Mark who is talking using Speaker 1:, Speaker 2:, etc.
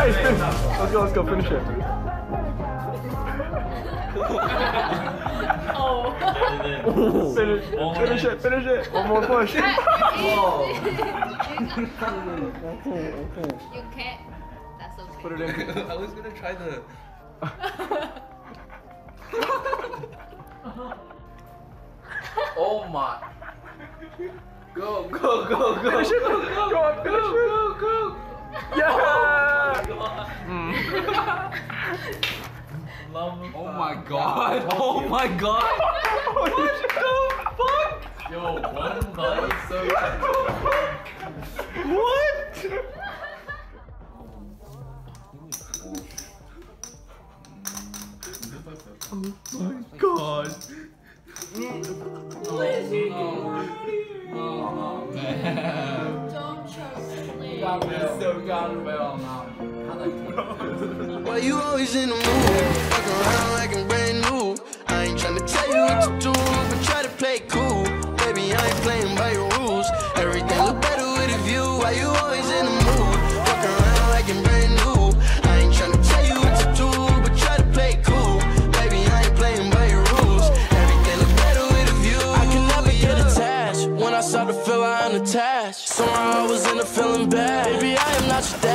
Speaker 1: Nice. Let's go. Finish it. Finish it. One more push.
Speaker 2: You can't. That's okay.
Speaker 1: Put it in.
Speaker 3: I was gonna try the. Oh my. Go.
Speaker 1: Finish it. Go on, finish it.
Speaker 3: Go.
Speaker 1: Yeah.
Speaker 3: Oh my god. Oh my god.
Speaker 1: What the fuck?
Speaker 3: Yo, one bite is so
Speaker 1: What? Oh my god.
Speaker 3: Oh man.
Speaker 2: Don't trust me.
Speaker 4: Why you always in the mood? Fuck around like I'm brand new. I ain't tryna tell you what to do, but try to play cool. Baby, I ain't playing by your rules. Everything look better with a view. Why you always in the mood? Fuck around like I'm brand new. I ain't tryna tell you what to do, but try to play cool. Baby, I ain't playing by your rules. Everything look better with a view. I can never get attached. When I start to feel I'm attached, somehow I was in a feeling bad. Baby, I am not your dad.